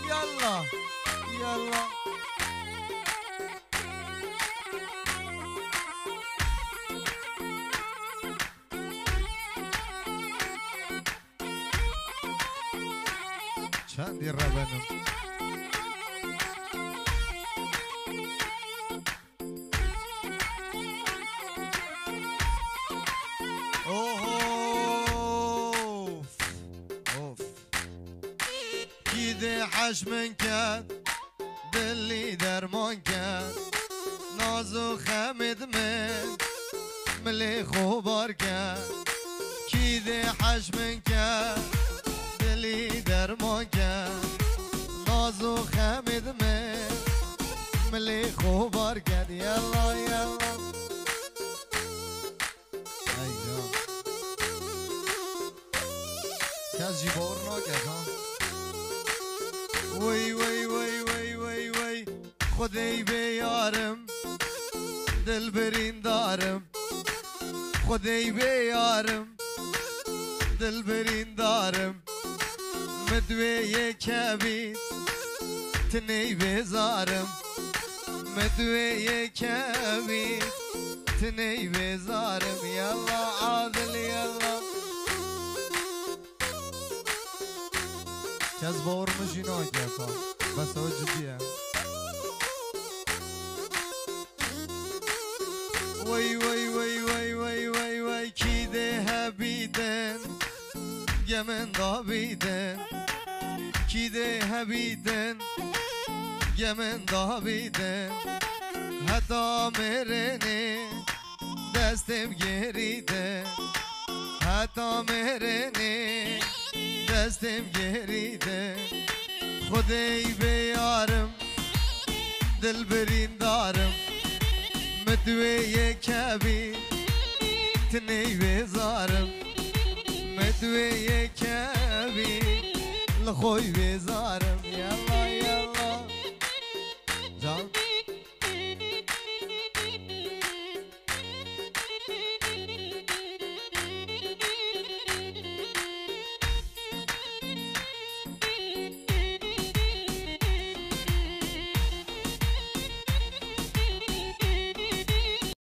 يلا يلا چندی ربنم گیده حشمن کرد دلی درمان کرد نازو خمید من ملی خوبار کرد گیده حشمن کرد دلی درمان کرد نازو خمید من ملی خوبار کرد یلا یلا ایجا کسی بار نکرد ها وی وی وی وی وی وی خدای بیارم دل برین دارم خدای بیارم دل برین دارم مدوی کبید تنی بزارم مدوی کبید تنی بزارم یلا عادل یلا کس باور مشینا کرد بس ها جدیه وی وی وی وی وی وی وی کی ده بیدن گمن دا بیدن کی ده بیدن گمن دا بیدن حتی مرنه دستم گریده حتی مرنه دستم گریده خدای بیارم دل برین دارم مدوی کبی تنی بزارم مدوی کبی لخوی بزارم یلا